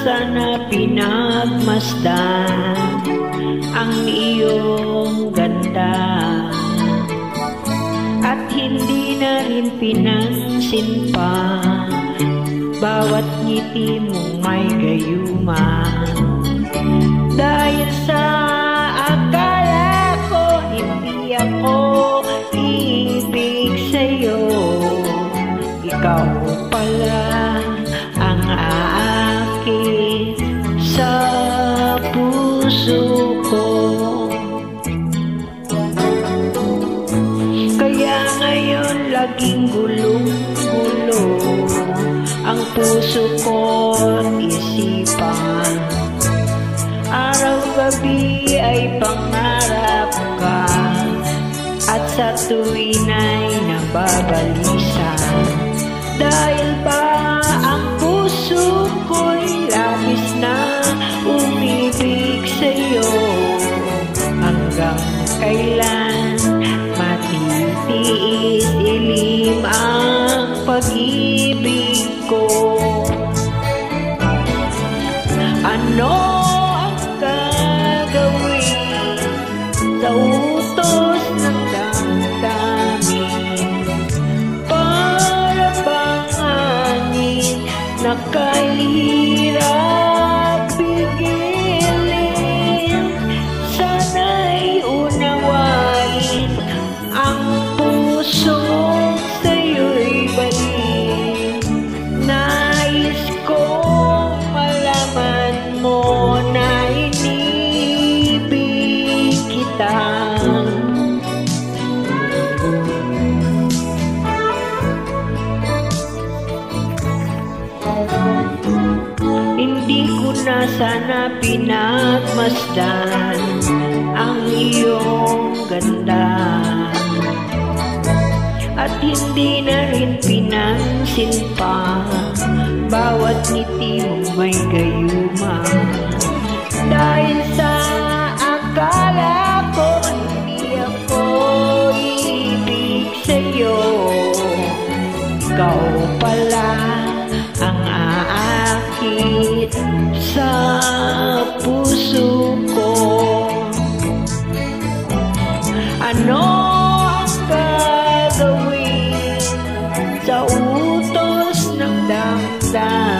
sana pinagmasdan ang iyong ganda at hindi na rin pinansin pa bawat ngiti mong may gayuma. Dahil sa akala ko hindi ako ibig sa'yo, ikaw pala ang aakit sa puso ko. Kaya ngayon laging gulong-gulo ang puso ko't isipan. Araw-gabi ay pangarap ka at sa tuwin ay nababalisa. Dahil ba ang puso ko'y labis na umibig sa'yo? Hanggang kailan matitiis ilim ang pag-ibig ko? Ano ang gagawin sa utos ng damdamin? Para bang hangin na kahirap pigilin. Sana'y unawain ang puso sa'yo'y balik. Nais kong malaman mo na inibig kita. Hindi ko na sana pinagmasdan ang iyong ganda at hindi na rin pinansin pa bawat ngiti mong may gayuma. Dahil sa akala ko hindi ako ibig sa'yo, ikaw pala ang aakit sa puso ko. Ano ang gagawin sa utos ng damdamin?